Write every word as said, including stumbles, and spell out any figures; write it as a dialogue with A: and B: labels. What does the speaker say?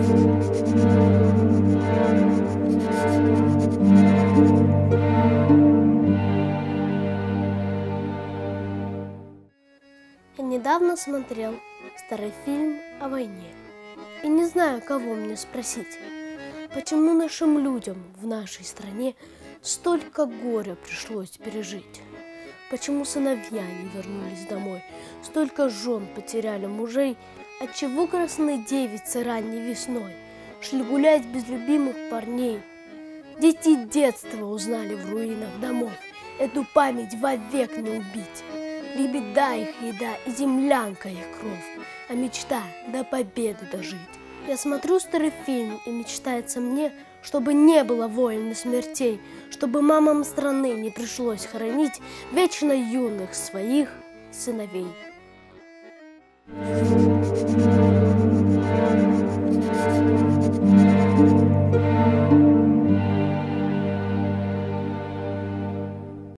A: Я недавно смотрел старый фильм о войне. И не знаю, кого мне спросить, почему нашим людям в нашей стране столько горя пришлось пережить. Почему сыновья не вернулись домой, столько жен потеряли мужей, отчего красные девицы ранней весной шли гулять без любимых парней. Дети детства узнали в руинах домов, эту память вовек не убить. Лебеда их еда и землянка их кровь, а мечта до победы дожить. Я смотрю старый фильм, и мечтается мне, чтобы не было войн и смертей, чтобы мамам страны не пришлось хоронить вечно юных своих сыновей.